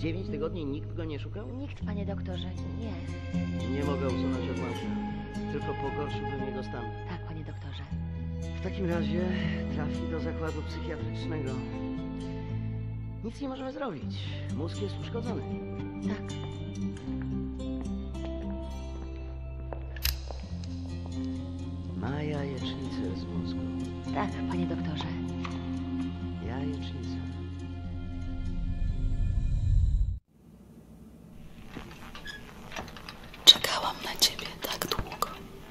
9 tygodni nikt go nie szukał? Nikt, panie doktorze, nie. Nie mogę usunąć odłamka. Tylko pogorszyłbym jego stan. Tak, panie doktorze. W takim razie trafi do zakładu psychiatrycznego. Nic nie możemy zrobić. Mózg jest uszkodzony. Tak. Ma jajecznicę z mózgu. Tak, panie doktorze. Jajecznicę. Czekałam na ciebie tak długo.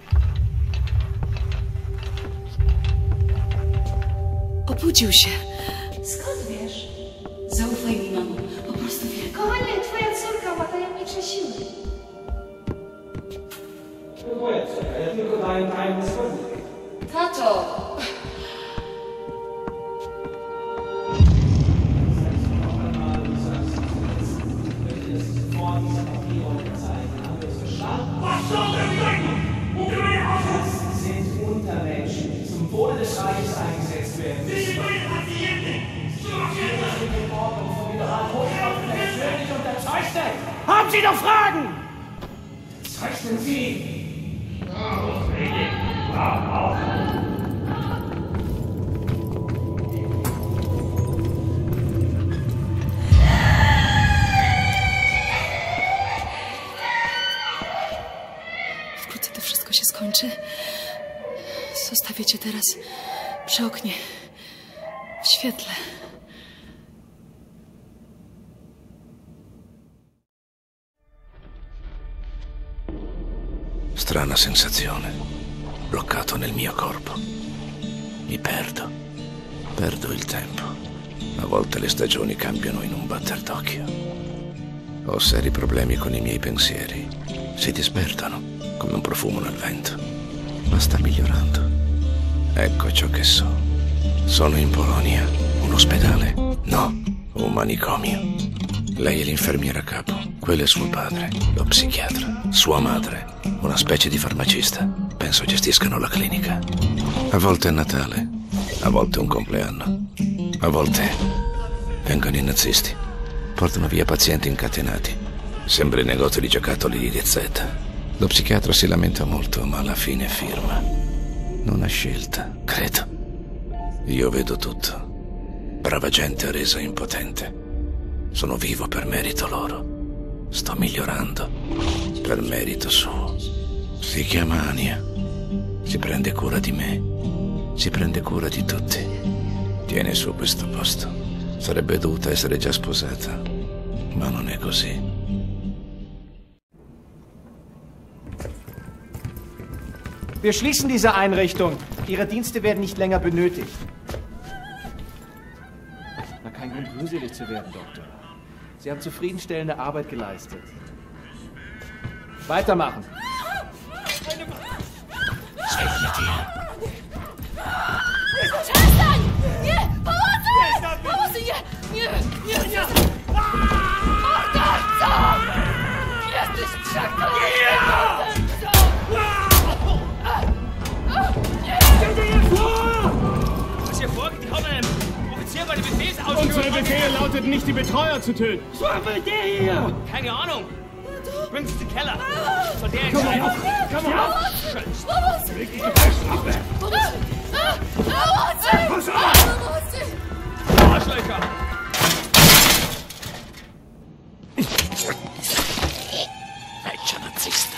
Obudził się. Skąd wiesz? Zaufaj mi, mamo. Po prostu wiem. Kochanie, twoja córka ma tajemnicze siły. Próbuję, ja tylko daję tajny wskazówkę. Tato! Sind Untermenschen, die zum Wohle des Reiches eingesetzt werden. Sie bringen Patienten! Die Ordnung von Mineralrohstoffen persönlich unterzeichnet! Haben Sie noch Fragen? Zeichnen Sie! Wkrótce to wszystko się skończy. Zostawię cię teraz przy oknie. W świetle. Strana sensazione. Bloccato nel mio corpo. Mi perdo. Perdo il tempo. A volte le stagioni cambiano in un batter d'occhio. Ho seri problemi con i miei pensieri. Si disperdono come un profumo nel vento. Ma sta migliorando. Ecco ciò che so. Sono in Polonia. Un ospedale? No, un manicomio. Lei è l'infermiera a capo. Quello è suo padre, lo psichiatra. Sua madre, una specie di farmacista. Penso gestiscano la clinica. A volte è Natale, a volte è un compleanno. A volte vengono i nazisti. Portano via pazienti incatenati. Sembra il negozio di giocattoli di DZ. Lo psichiatra si lamenta molto, ma alla fine firma. Non ha scelta, credo. Io vedo tutto. Brava gente resa impotente. Sono vivo per merito loro. Sto migliorando per merito suo. Si chiama Ania. Si prende cura di me. Si prende cura di tutti. Tiene su questo posto. Sarebbe dovuta essere già sposata, ma non è così. Wir schließen diese Einrichtung. Ihre Dienste werden nicht länger benötigt. Na, kein Grund, rührselig zu werden, Doktor. Sie haben zufriedenstellende Arbeit geleistet. Weitermachen. Przestań! Nie! Pomocy! Pomocy! Nie! Nie! Nie! Nie! Morderco! Jesteś przeklęty! Was hier vorgekommen? Offizier bei der Befehlsausführung. Unsere Befehle lauteten nicht, die Betreuer zu töten. Was will der hier? Keine Ahnung. Bringt sie in den Keller. Soll der entscheiden. Komm auf! Arschlöcher! Vecchio nazista.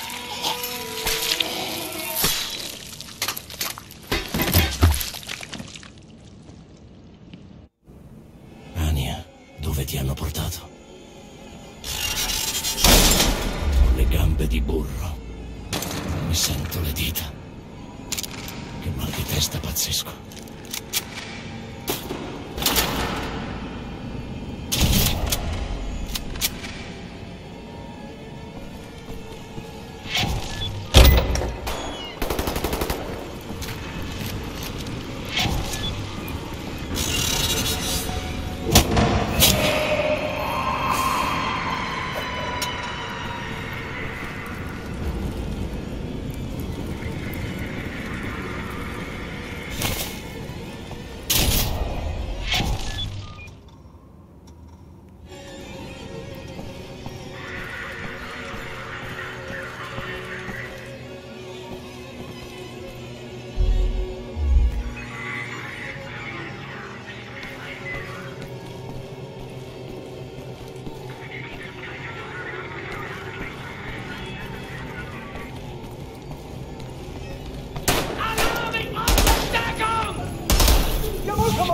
Ania, dove ti hanno portato? Ho le gambe di burro. Mi sento le dita. Che mal di testa pazzesco.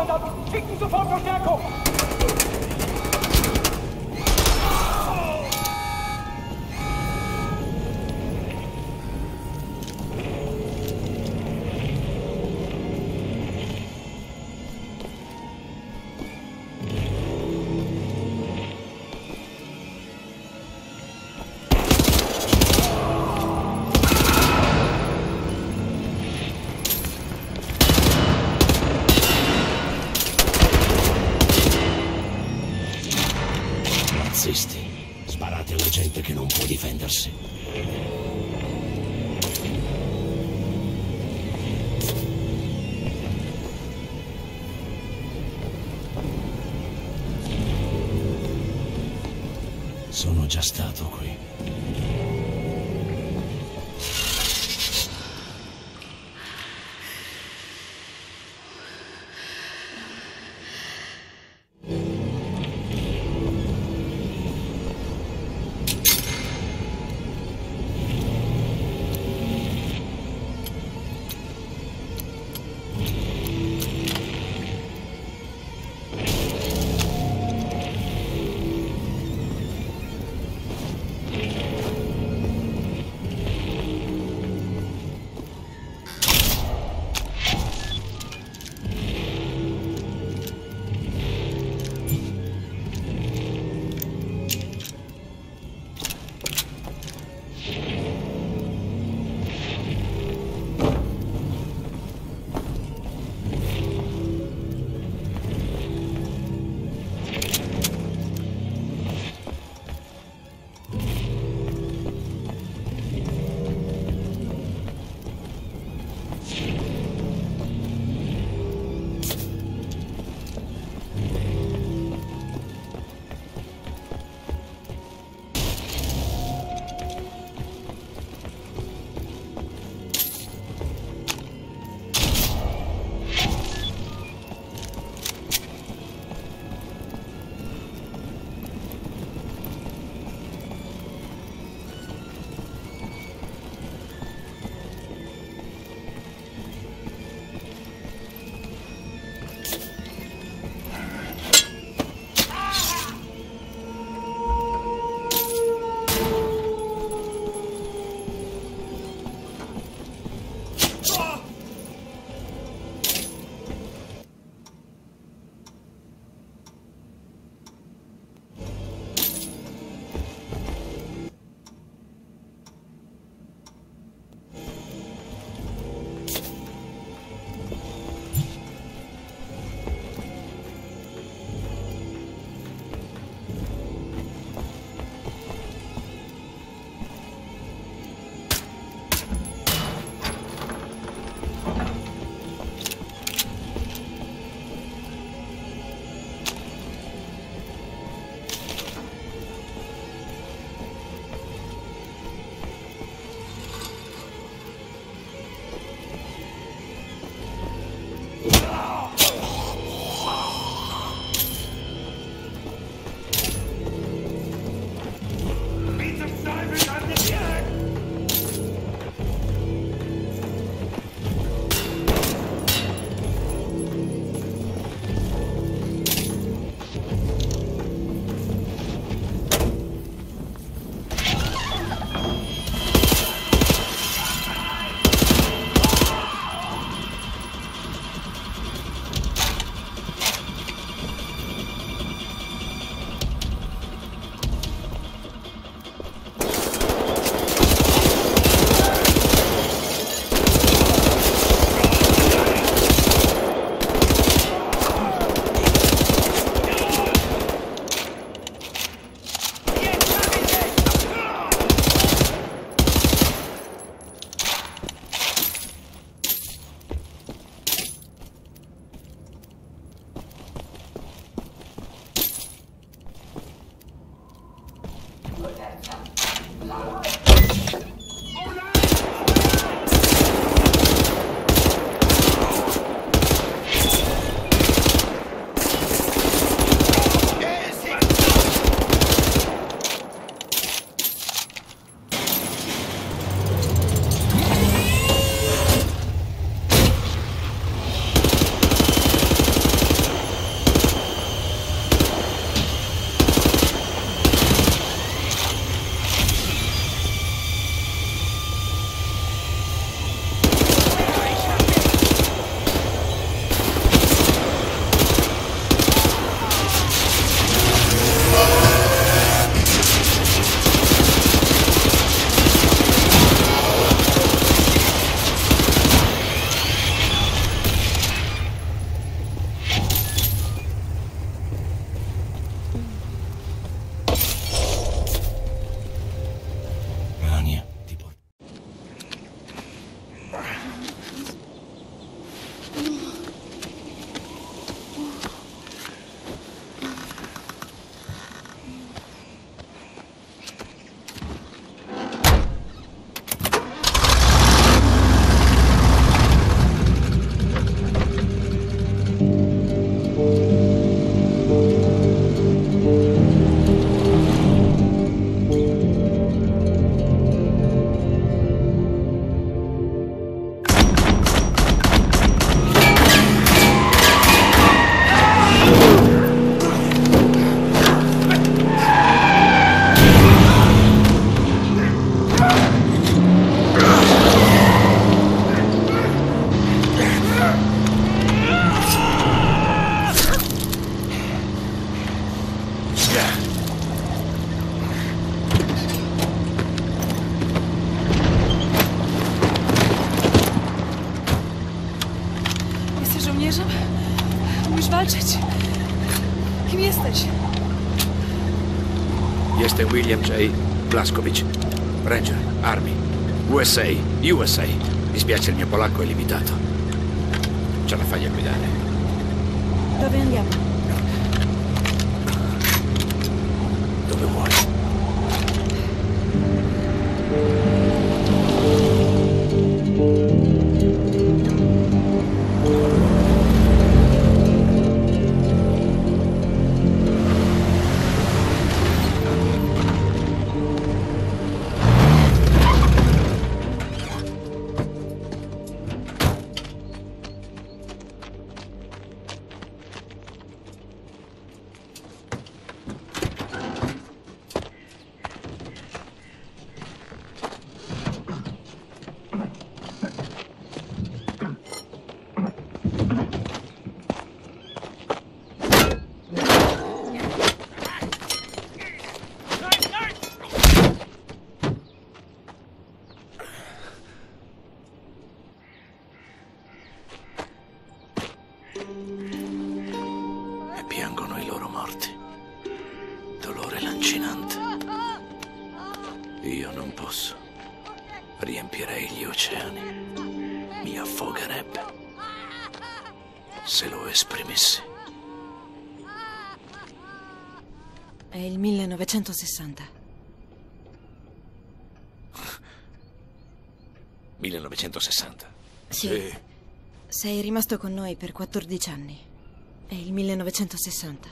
Kommandant! Schicken sofort Verstärkung! Nazisti, sparate alla gente che non può difendersi. Sono già stato qui. krzyczeć. Kim jesteś? Jestem William J. Blaskowicz, Ranger, Army, USA. Mi spiace, il mio polacco è limitato. Ce la fai a guidare? Dove andiamo? Dove vuoi? E piangono i loro morti. Dolore lancinante. Io non posso. Riempirei gli oceani. Mi affogherebbe. Se lo esprimessi. È il 1960. 1960. Sì. Sei rimasto con noi per 14 anni. È il 1960.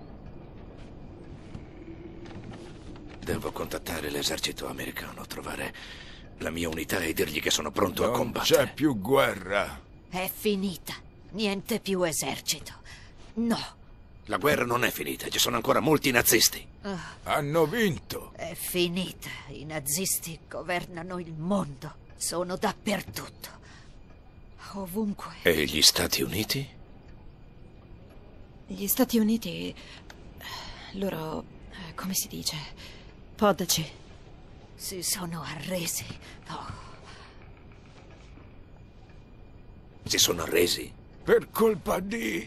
Devo contattare l'esercito americano, trovare la mia unità e dirgli che sono pronto a combattere. Non c'è più guerra. È finita. Niente più esercito. No. La guerra non è finita, ci sono ancora molti nazisti. Hanno vinto. È finita. I nazisti governano il mondo. Sono dappertutto. Ovunque. E gli Stati Uniti? Gli Stati Uniti... loro... come si dice? Podaci. Si sono arresi. Oh. Si sono arresi? Per colpa di...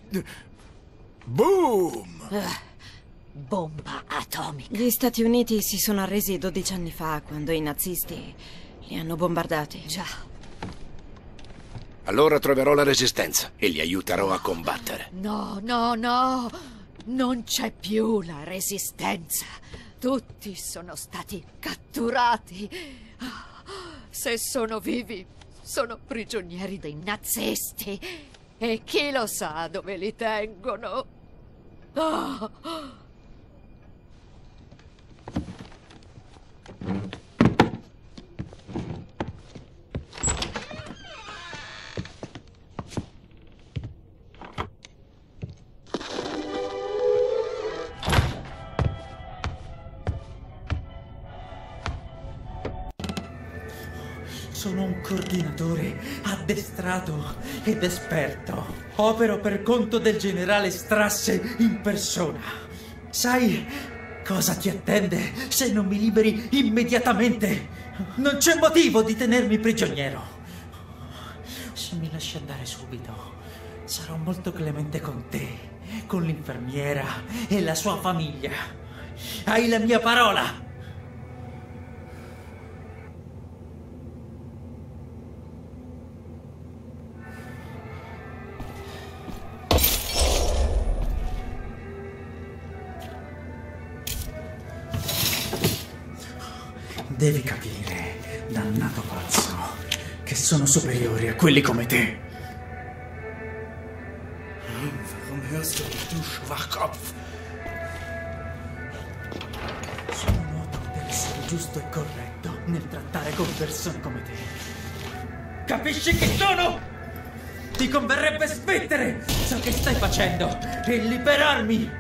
Boom! Bomba atomica. Gli Stati Uniti si sono arresi 12 anni fa, quando i nazisti li hanno bombardati. Già. Allora troverò la resistenza e li aiuterò a combattere. No, no, no. Non c'è più la resistenza. Tutti sono stati catturati. Se sono vivi, sono prigionieri dei nazisti. E chi lo sa dove li tengono? Oh. Sono un coordinatore addestrato ed esperto. Opero per conto del generale Strasse in persona. Sai cosa ti attende se non mi liberi immediatamente? Non c'è motivo di tenermi prigioniero. Se mi lasci andare subito, sarò molto clemente con te, con l'infermiera e la sua famiglia. Hai la mia parola? Devi capire, dannato pazzo, che sono superiori a quelli come te. Warum hörst du nicht, du Schwachkopf? Sono noto per essere giusto e corretto nel trattare con persone come te. Capisci chi sono? Ti converrebbe smettere ciò che stai facendo e liberarmi.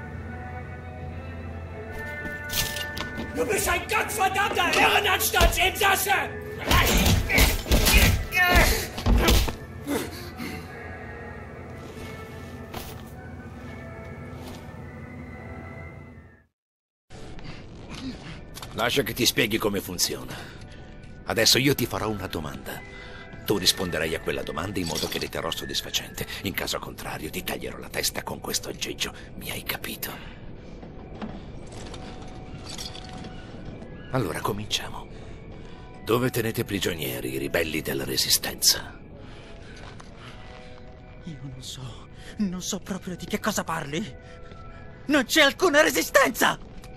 Du bist ein gottverdammter Irrenanstaltsinsasse! Lascia che ti spieghi come funziona. Adesso io ti farò una domanda. Tu risponderai a quella domanda in modo che le terrò soddisfacente. In caso contrario, ti taglierò la testa con questo aggeggio. Mi hai capito? Allora, cominciamo. Dove tenete prigionieri i ribelli della Resistenza? Io non so proprio di che cosa parli. Non c'è alcuna resistenza!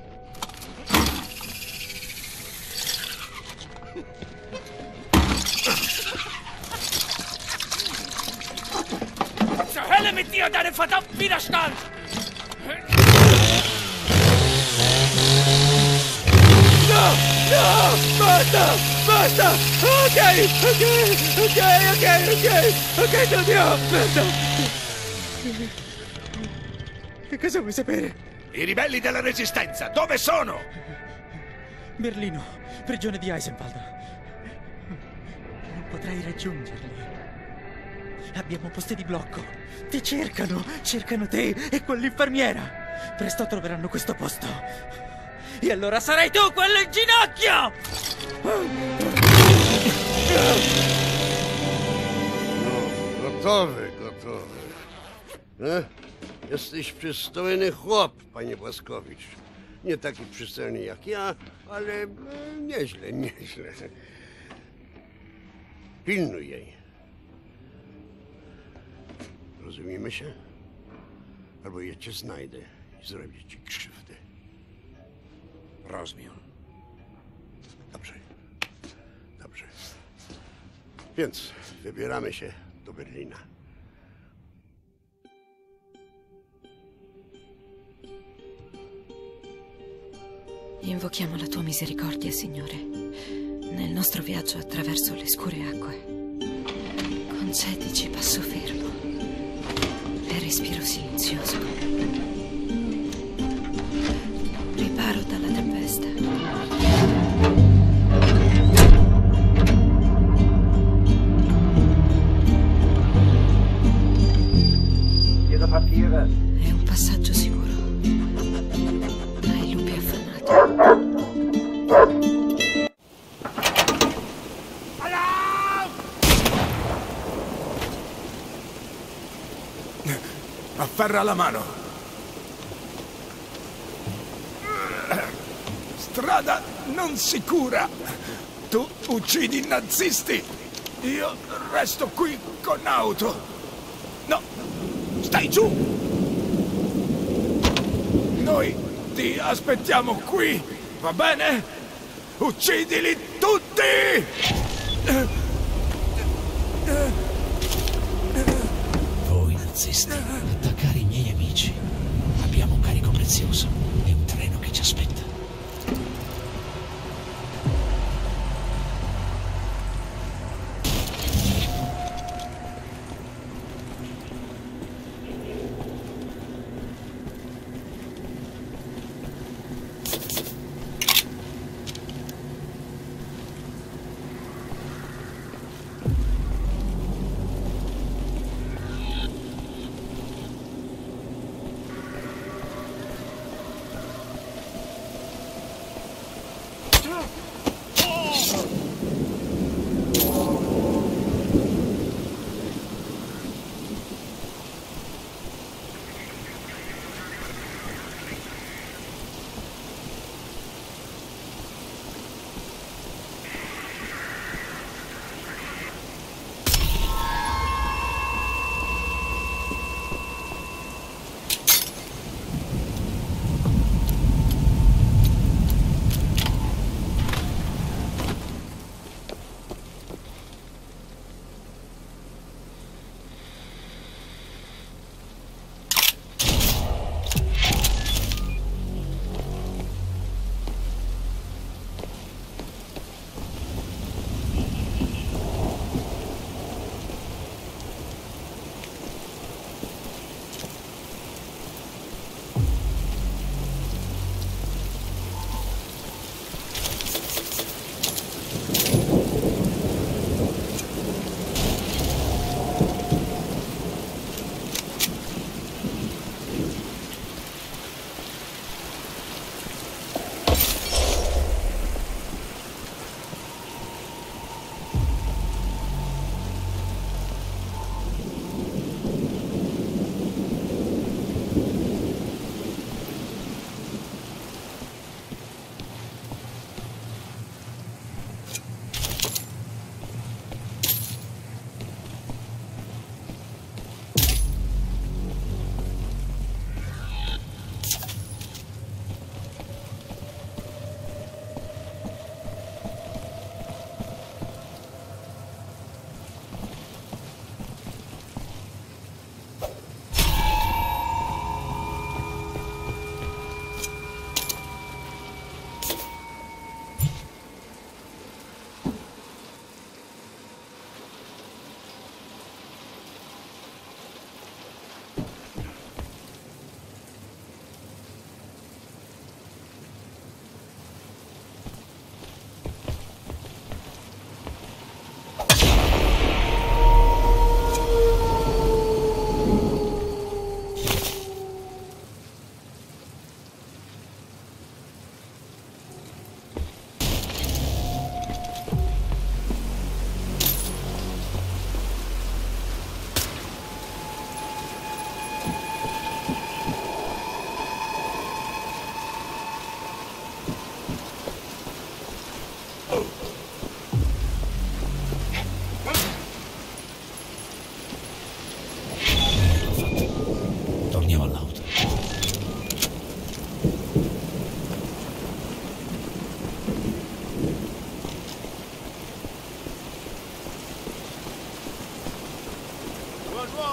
Zur Hölle mit dir und deinem verdammten Widerstand! No! Basta! Basta! Ok, Giulio! Basta! Che cosa vuoi sapere? I ribelli della Resistenza, dove sono? Berlino, prigione di Eisenwald. Non potrai raggiungerli. Abbiamo posti di blocco. Ti cercano te e quell'infermiera. Presto troveranno questo posto. E allora sarai tu quello in ginocchio! Gotowy. Jesteś przystojny chłop, panie Błaskowicz. Nie taki przystojny jak ja, ale nieźle. Pilnuj jej. Rozumiemy się? Albo ja cię znajdę i zrobię ci krzywdę. Rozumiem. Dobrze. Więc wybieramy się do Berlina. Invochiamo la tua misericordia, Signore, nel nostro viaggio attraverso le scure acque. Concedici passo fermo e respiro silenzioso. Riparo dalla tempesta. Ihre Papiere. È un passaggio sicuro. Dai lupi affamati. Afferra la mano. Strada non sicura. Tu uccidi i nazisti. Io resto qui con auto. No, stai giù. Noi ti aspettiamo qui, va bene? Uccidili tutti! Voi nazisti, attaccare i miei amici. Abbiamo un carico prezioso e un treno che ci aspetta.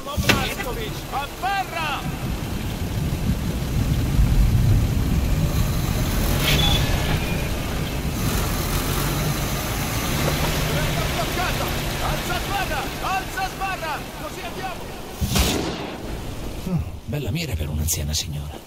Aspettiamo Blaskovic! A terra! Bloccata! Alza sbarra! Alza sbarra! Così andiamo! Bella mira per un'anziana signora.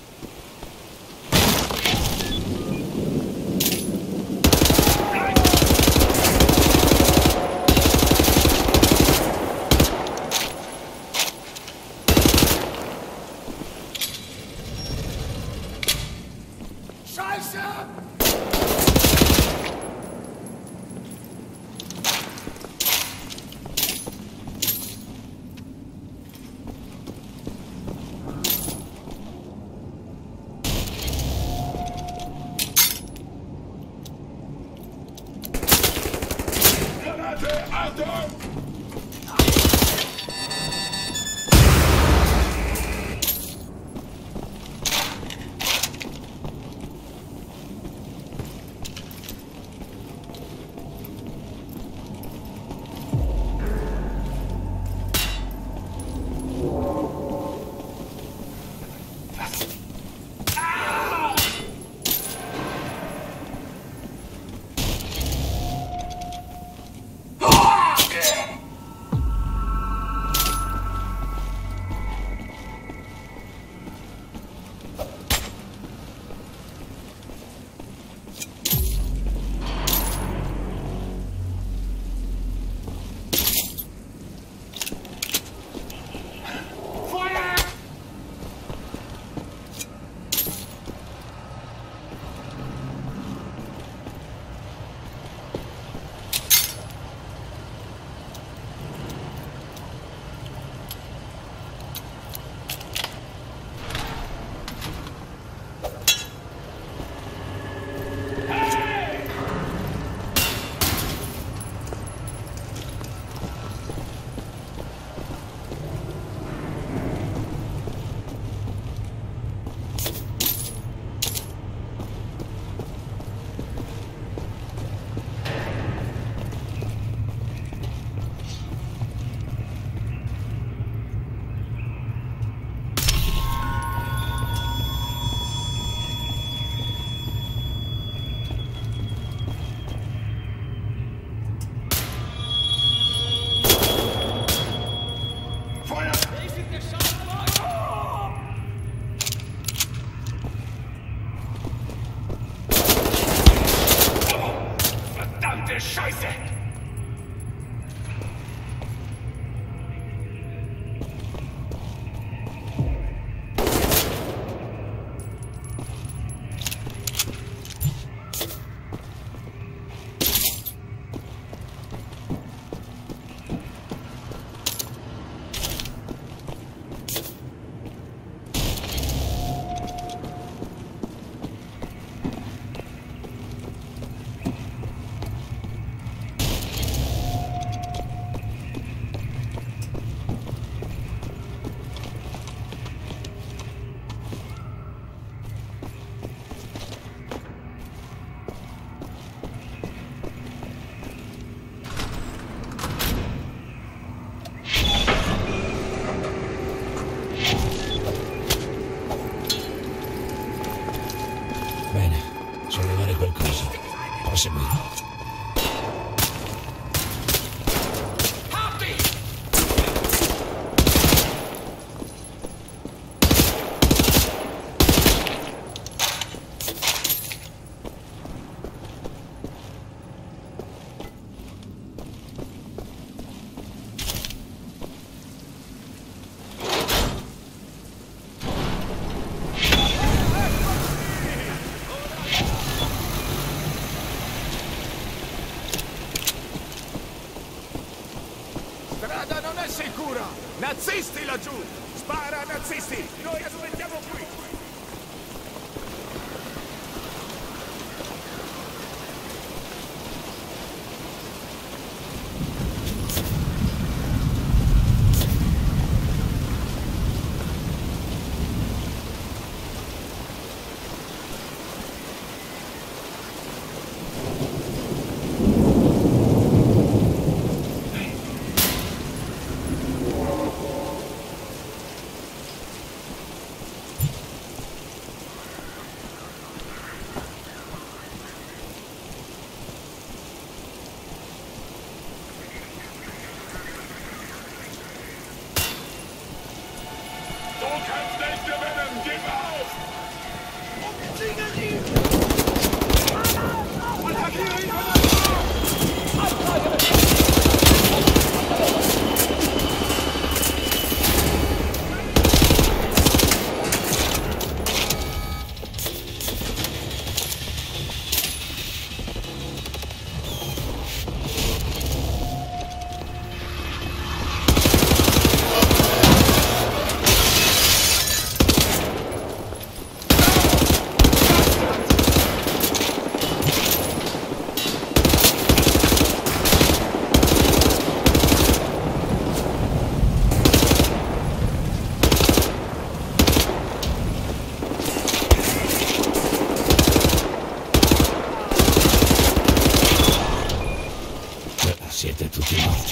Proseguire. Strada non è sicura! Nazisti laggiù! Spara, nazisti! Noi aspettiamo qui! kannst nicht gewinnen! Gib auf! Attackiere ihn von Siete tutti morti.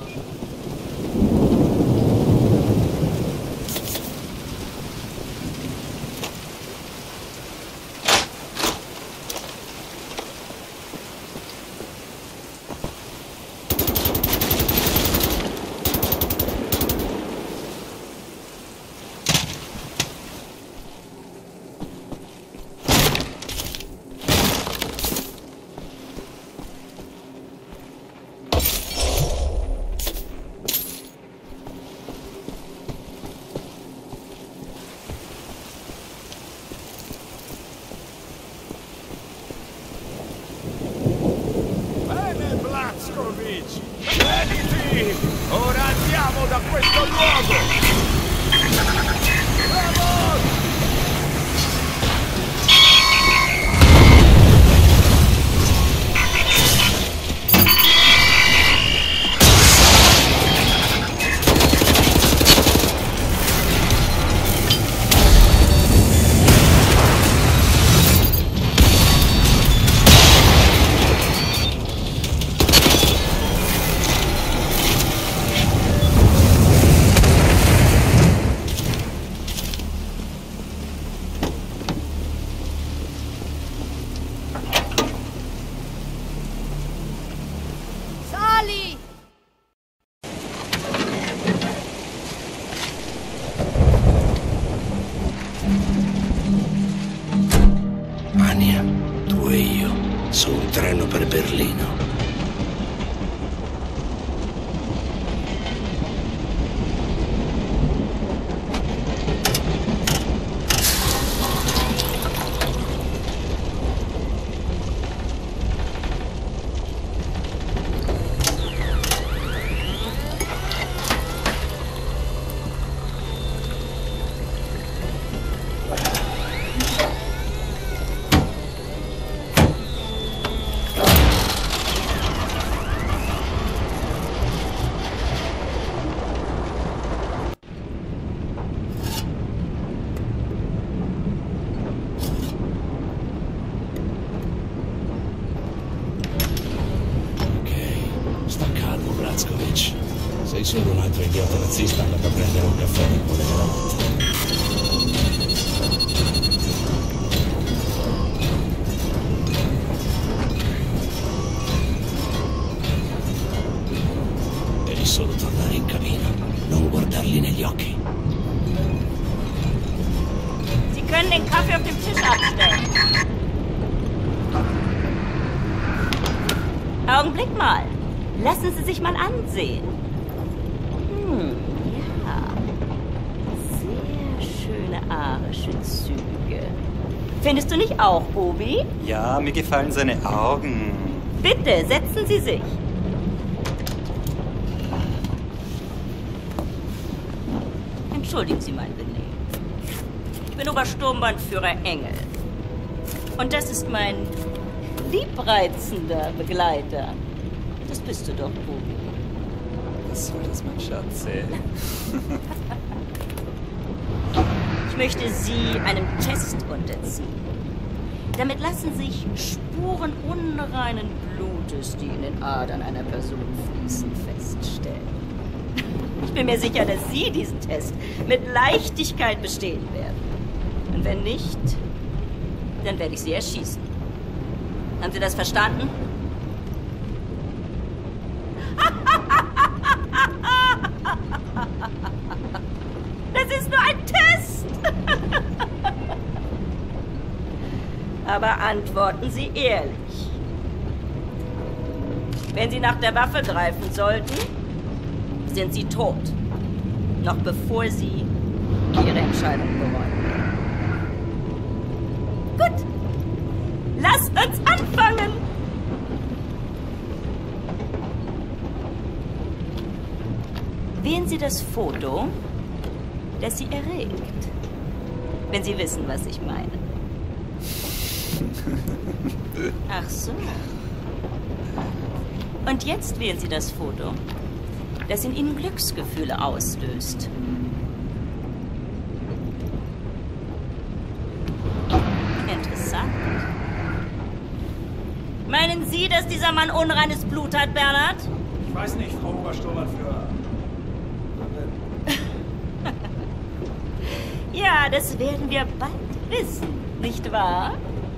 Veniti! Ora andiamo da questo luogo! Bravo! Ania, tu e io, su un treno per Berlino. Sei solo un altro idiota razzista andato a prendere un caffè nel cuore della notte. Devi solo tornare in cabina, non guardarli negli occhi. Sie können den Kaffee auf dem Tisch abstellen. Augenblick mal. Lassen Sie sich mal ansehen. Ja. Sehr schöne arische Züge. Findest du nicht auch, Obi? Ja, mir gefallen seine Augen. Bitte, setzen Sie sich. Entschuldigen Sie mein Benehmen. Ich bin Obersturmbannführer Engel. Und das ist mein liebreizender Begleiter. Das bist du doch, Obi. Was soll das, mein Schatz? Ich möchte Sie einem Test unterziehen. Damit lassen sich Spuren unreinen Blutes, die in den Adern einer Person fließen, feststellen. Ich bin mir sicher, dass Sie diesen Test mit Leichtigkeit bestehen werden. Und wenn nicht, dann werde ich Sie erschießen. Haben Sie das verstanden? Das ist nur ein Test! Aber antworten Sie ehrlich. Wenn Sie nach der Waffe greifen sollten, sind Sie tot. Noch bevor Sie Ihre Entscheidung bereuen. Gut. Lasst uns anfangen. Wählen Sie das Foto, das Sie erregt. Wenn Sie wissen, was ich meine. Ach so. Und jetzt wählen Sie das Foto, das in Ihnen Glücksgefühle auslöst. Interessant. Meinen Sie, dass dieser Mann unreines Blut hat, Bernhard? Ich weiß nicht, Frau Obersturmbannführer. Ja, das werden wir bald wissen, nicht wahr?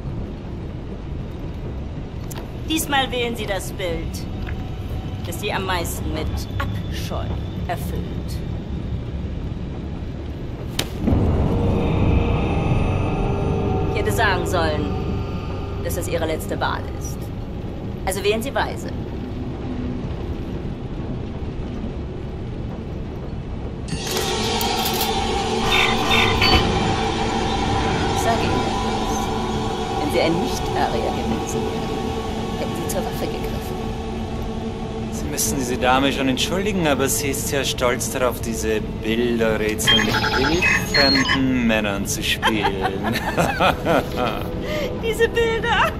Diesmal wählen Sie das Bild, das Sie am meisten mit Abscheu erfüllt. Ich hätte sagen sollen, dass das Ihre letzte Wahl ist. Also wählen Sie weise. Ich sage Ihnen etwas. Wenn Sie ein Nicht-Arier gewesen wären, hätten Sie zur Waffe gegriffen. Sie müssen diese Dame schon entschuldigen, aber sie ist ja stolz darauf, diese Bilderrätsel mit wildfremden Männern zu spielen. Diese Bilder.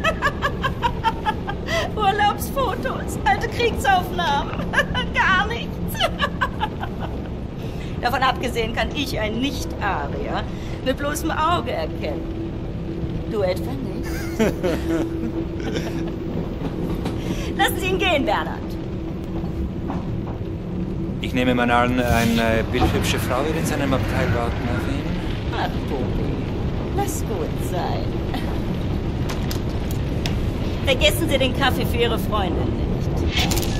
Urlaubsfotos, alte Kriegsaufnahmen. Gar nichts. Davon abgesehen kann ich ein Nicht-Arier mit bloßem Auge erkennen. Du etwa nicht? Lassen Sie ihn gehen, Bernhard. Ich nehme mal an, eine bildhübsche Frau wird in seinem Abteil warten auf ihn. Ach, Bubi, lass gut sein. Vergessen Sie den Kaffee für Ihre Freundin nicht.